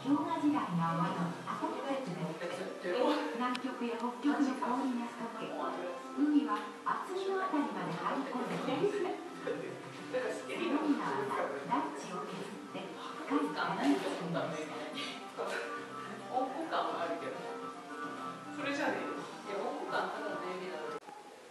氷河時代が終わり、暖かくなって南極や北極の氷が溶け、海は厚みのあたりまで入り込んできます。その海は大地を削って深い谷に作りました。 温厚感はあるけど、それじゃねえ。いや、温厚感ただの意味だろう。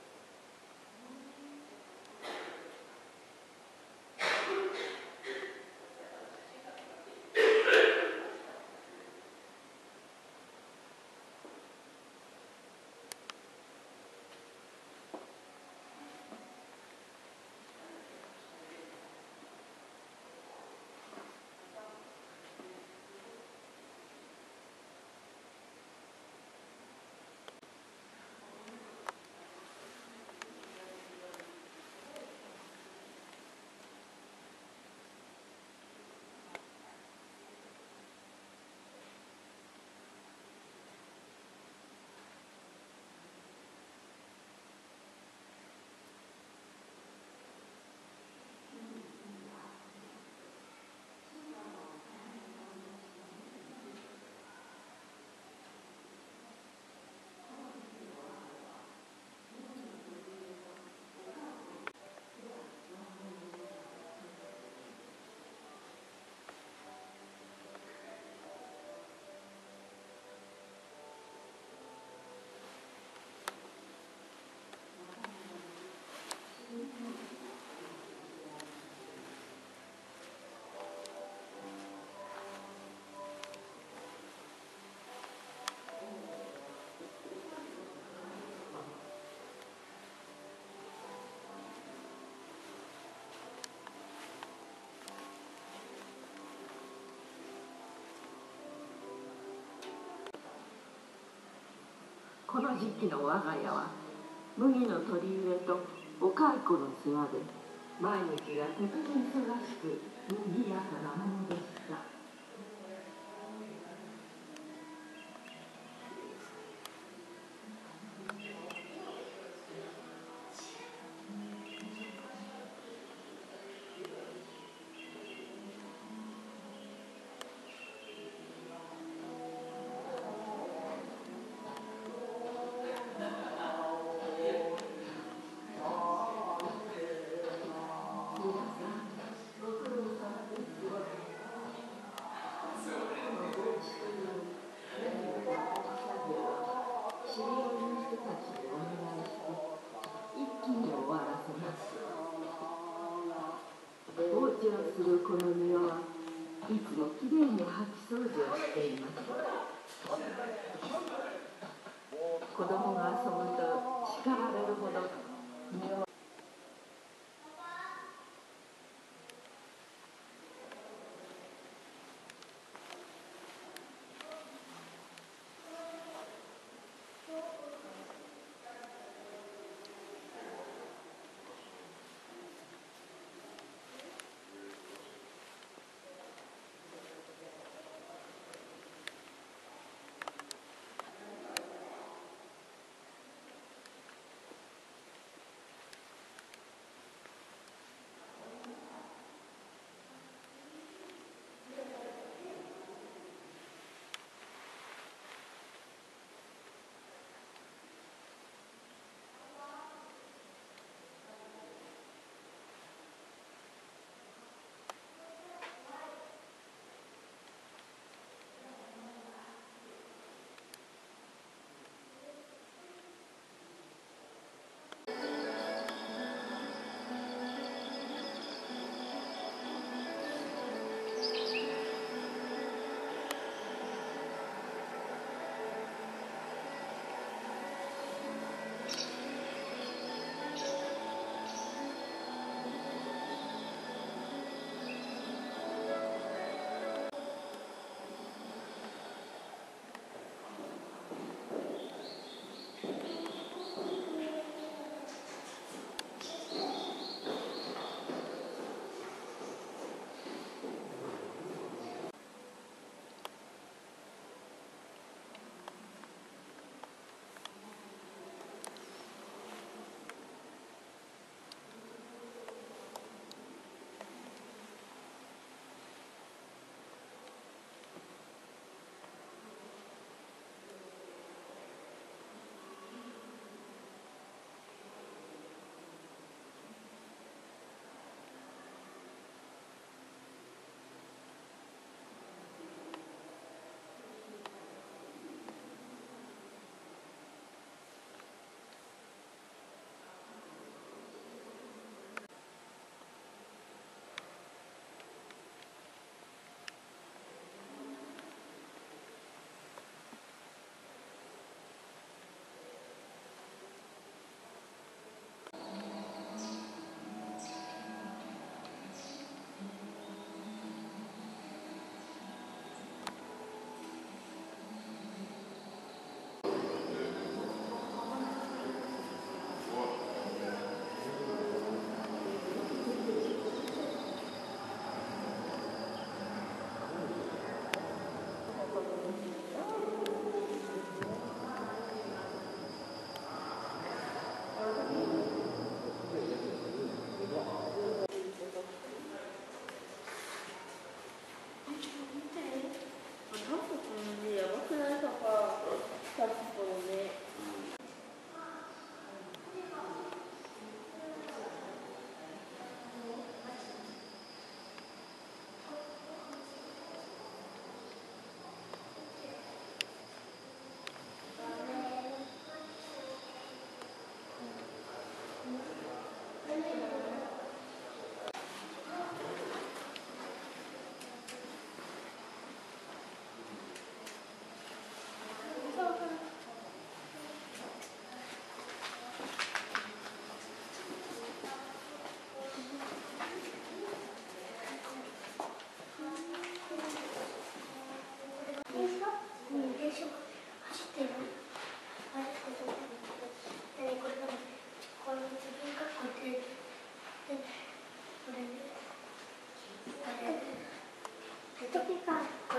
この時期の我が家は麦の取り植えとお蚕の世話で毎日がとても忙しく賑やかなものでした。放置をするこの庭はいつもきれいに掃き掃除をしています。子供が遊ぶと叱られるほど庭は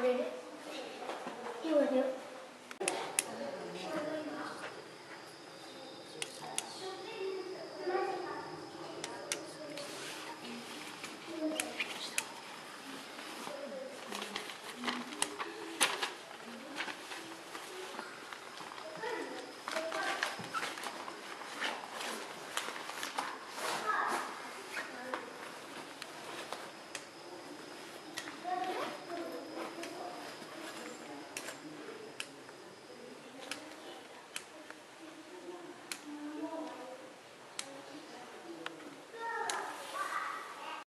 れね